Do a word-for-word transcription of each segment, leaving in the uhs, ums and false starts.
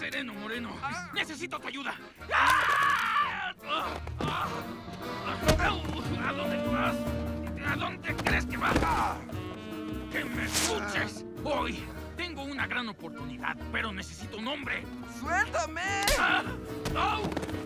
Sereno, Moreno. Necesito tu ayuda. ¡Ah! ¡Ah! ¿A dónde vas? ¿A dónde crees que vas? ¡Que me escuches! Hoy tengo una gran oportunidad, pero necesito un hombre. ¡Suéltame! ¡Ah! ¡Au!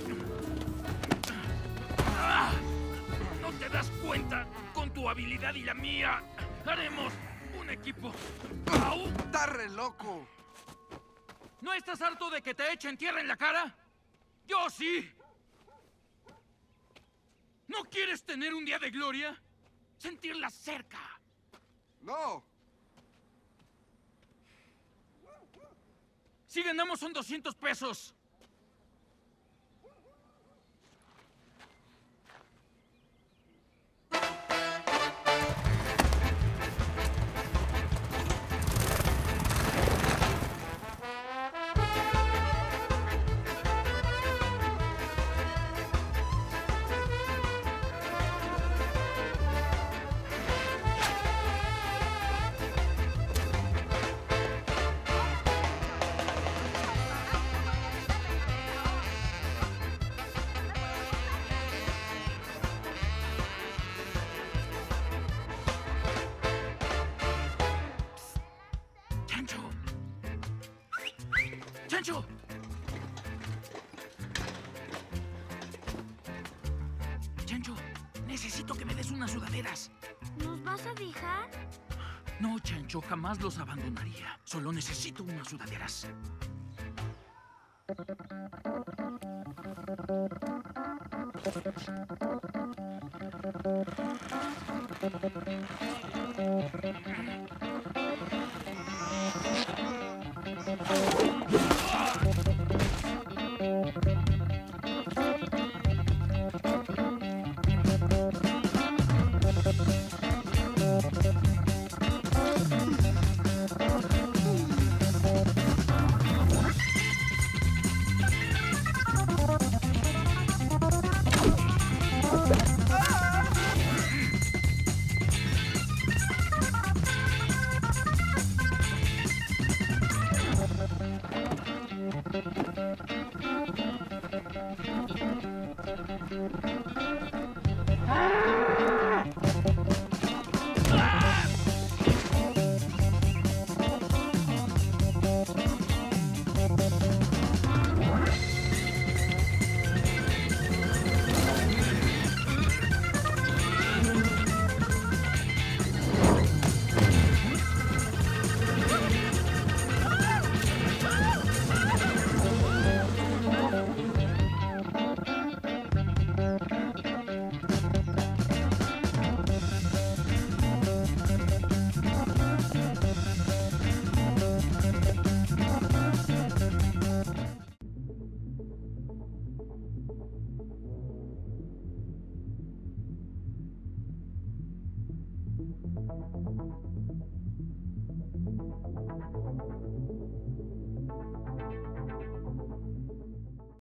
¡Ah! ¿No te das cuenta? Con tu habilidad y la mía, haremos un equipo. ¡Au! ¡Está re loco! ¿No estás harto de que te echen tierra en la cara? ¡Yo sí! ¿No quieres tener un día de gloria? ¿Sentirla cerca? ¡No! Si ganamos son doscientos pesos. ¡Chancho! ¡Chancho! ¡Chancho! Necesito que me des unas sudaderas. ¿Nos vas a dejar? No, Chancho, jamás los abandonaría. Solo necesito unas sudaderas.